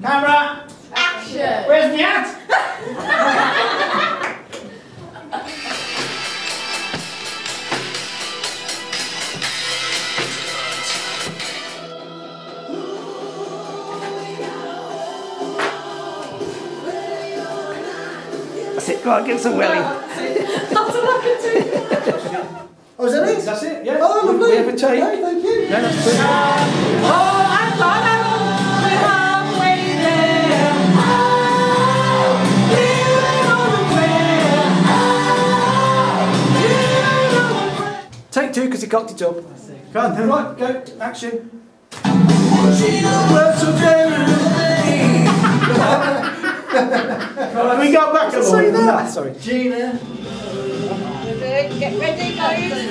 Camera. Action. Where's the hat? That's it. Go on, give us a willy. Oh, is that it? That's it. Yeah. Oh, lovely. We have a take. Okay, thank you. No, that's good. Take two because he cocked it up. Go on, then. Right, go. Action. Have we got back to say that? Sorry. Gina. Get ready, guys.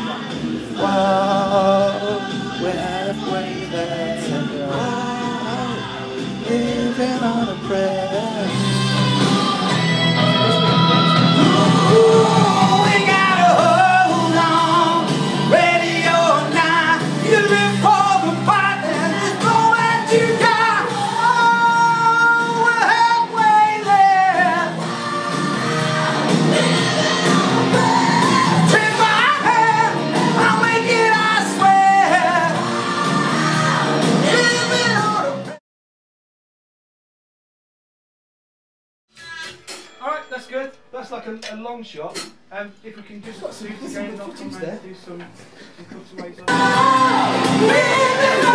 Wow, we're halfway there. Living on a prayer. We gotta hold on, ready or not. You live for the fight and go as you got. Oh, we're halfway there. Take my hand, I'll make it, I swear. Living on a prayer. Alright, that's good. That's like a long shot. If we can just do again, I'll come and do some cutaways on.